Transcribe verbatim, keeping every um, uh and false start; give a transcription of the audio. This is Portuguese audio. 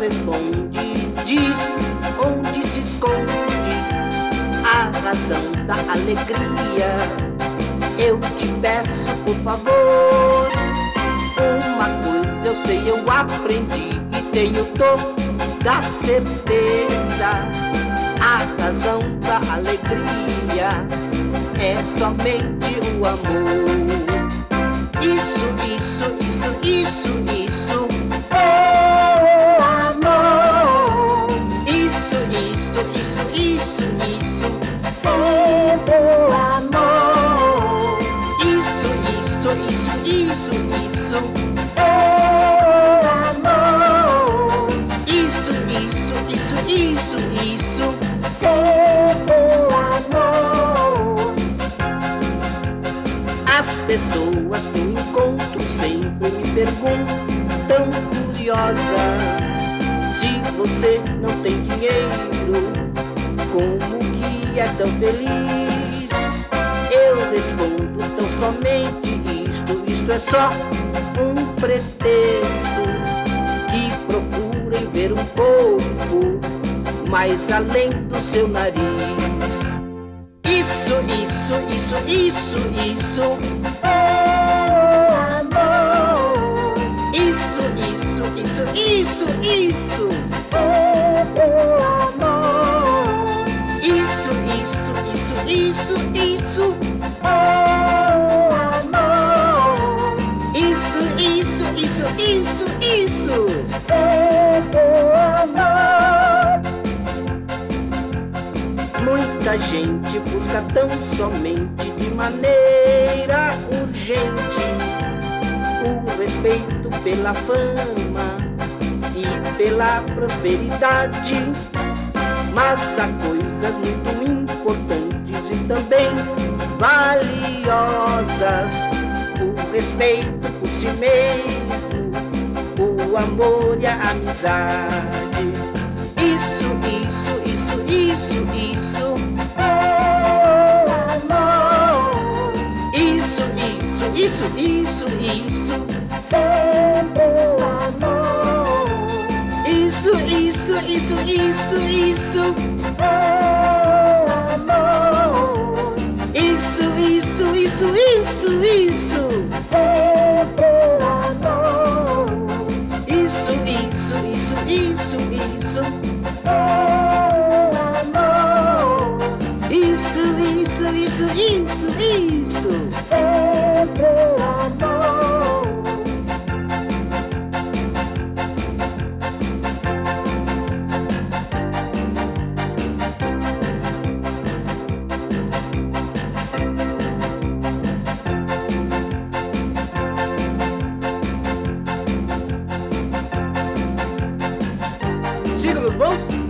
responde, diz onde se esconde a razão da alegria. Eu te peço, por favor, uma coisa eu sei, eu aprendi e tenho toda certeza. A razão da alegria é somente o amor. Isso, isso, isso, isso, isso é o amor. Isso, isso, isso, isso, isso é o amor. Isso, isso, isso, isso, isso é o amor. Isso, isso, isso, isso, isso é o amor. As pessoas que eu encontro sempre me perguntam curiosas: se você não tem dinheiro, como que é tão feliz? Eu respondo tão somente isto: isto é só um pretexto que procurem ver um pouco mais além do seu nariz. Isso, isso, isso, isso, isso é o amor. Isso, isso, isso, isso, isso é o amor. Isso, isso, isso, isso, isso é o amor. Isso, isso, isso, isso, isso é o amor. Muita gente busca tão somente de maneira urgente o respeito pela fama e pela prosperidade, mas há coisas muito importantes e também valiosas: o respeito por si mesmo, o amor e a amizade. Isso, isso, isso, isso, isso é o amor. Isso, isso, isso, isso, isso é o amor. Isso, isso, isso, isso, isso é o amor. Isso, isso, isso, isso, isso é o amor. Isso, isso, isso, isso, isso é o amor. Isso, isso, isso, isso, isso é o amor. Siga meus bons.